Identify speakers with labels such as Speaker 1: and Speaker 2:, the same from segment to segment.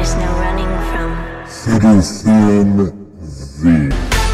Speaker 1: there's no running from
Speaker 2: Citizen V.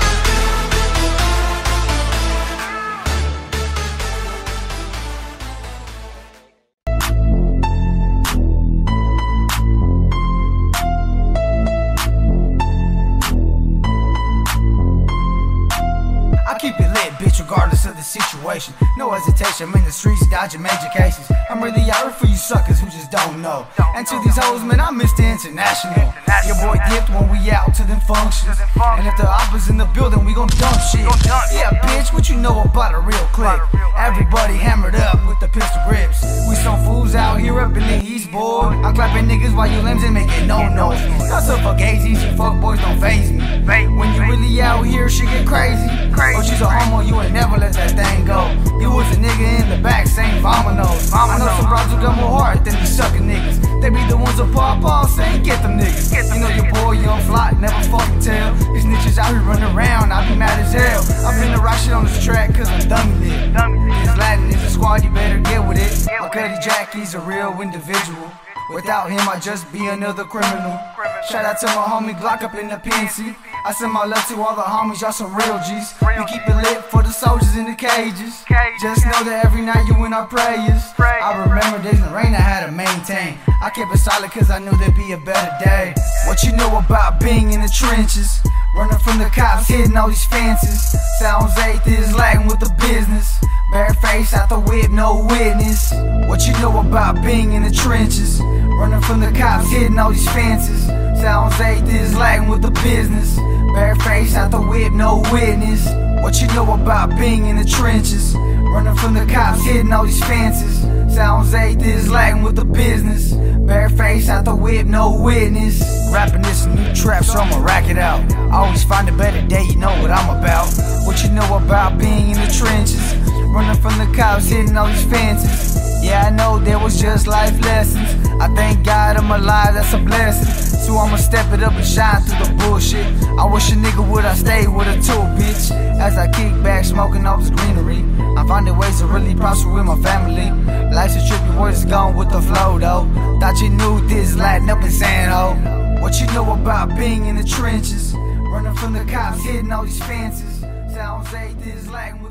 Speaker 3: Keep it lit, bitch, regardless of the situation. No hesitation, I'm in the streets dodging major cases. I'm really out here for you suckers who just don't know. And to these hoes, man, I'm Mr. International. Your boy dipped when we out to them functions. And if the oppa's in the building, we gon' dump shit. Yeah, bitch, what you know about a real click? Everybody hammered up with the pistol grips. We some fools out here up in the East, boy. I'm clapping niggas while you limbs and making no noise. That's up for gazies, you fuck boys don't faze me. When you really out here, shit get crazy. But you's a homo, you ain't never let that thing go. You was a nigga in the back, saying vominos. I know some bros who got more heart than these sucker niggas. They be the ones who pop off, saying get them niggas. You know your boy, young fly, never fucking tell. These niggas out here running around, I be mad as hell. I'm finna rock shit on this track, cause I'm dummy lit. This Latin is a squad, you better get with it. My Cuddy Jack, he's a real individual. Without him, I'd just be another criminal. Shout out to my homie Glock up in the PNC. I send my love to all the homies, y'all some real G's. We keep it lit for the soldiers in the cages. Just know that every night you in our prayers. I remember days in the rain I had to maintain. I kept it solid cause I knew there'd be a better day. What you know about being in the trenches? Running from the cops, hitting all these fences. Sounds 8th is lagging with the business. Bare face out the whip, no witness. What you know about being in the trenches? Running from the cops, hitting all these fences. Sounds 8th is lagging with the business. Bare face out the whip, no witness. What you know about being in the trenches? Running from the cops, hitting all these fences. Sounds 8th is lagging with the business. Bare face out the whip, no witness. Rapping this new trap, so I'ma rack it out. Always find a better day, you know what I'm about. What you know about being in the trenches? Running from the cops, hitting all these fences. Yeah, I know there was just life lessons. I thank God I'm alive, that's a blessing. So I'ma step it up and shine through the bullshit. I wish a nigga would have stayed with a tool, bitch. As I kick back, smoking all this greenery, I'm finding ways to really prosper with my family. Life's a trip, your words gone with the flow, though. Thought you knew this, lighting up in San Ho. What you know about being in the trenches? Running from the cops, hitting all these fences. Sounds 8th is lagging with